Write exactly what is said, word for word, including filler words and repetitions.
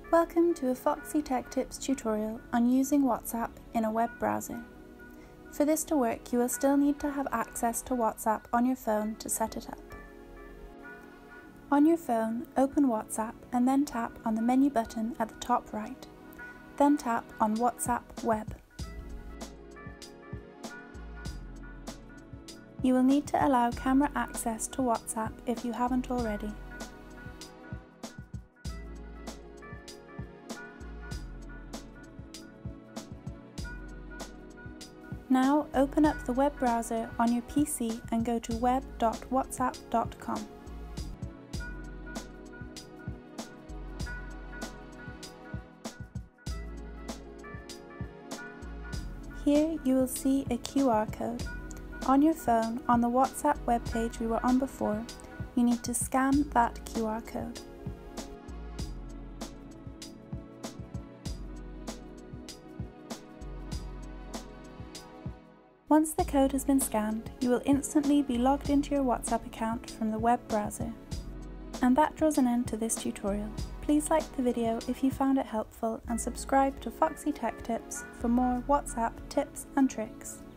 Welcome to a Foxy Tech Tips tutorial on using WhatsApp in a web browser. For this to work, you will still need to have access to WhatsApp on your phone to set it up. On your phone, open WhatsApp and then tap on the menu button at the top right. Then tap on WhatsApp Web. You will need to allow camera access to WhatsApp if you haven't already. Now open up the web browser on your P C and go to web dot whatsapp dot com. Here you will see a Q R code. On your phone, on the WhatsApp webpage we were on before, you need to scan that Q R code. Once the code has been scanned, you will instantly be logged into your WhatsApp account from the web browser. And that draws an end to this tutorial. Please like the video if you found it helpful and subscribe to Foxy Tech Tips for more WhatsApp tips and tricks.